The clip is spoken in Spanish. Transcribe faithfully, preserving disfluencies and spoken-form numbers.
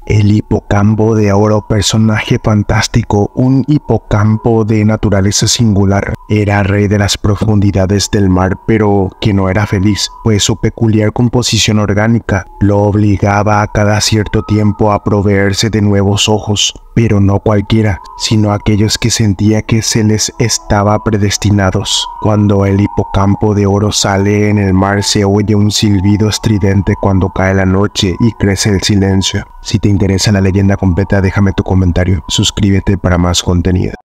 El hipocampo de oro, personaje fantástico, un hipocampo de naturaleza singular. Era rey de las profundidades del mar, pero que no era feliz, pues su peculiar composición orgánica lo obligaba a cada cierto tiempo a proveerse de nuevos ojos, pero no cualquiera, sino aquellos que sentía que se les estaba predestinados. Cuando el hipocampo de oro sale en el mar se oye un silbido estridente cuando cae la noche y crece el silencio. Si te interesa la leyenda completa, déjame tu comentario, suscríbete para más contenido.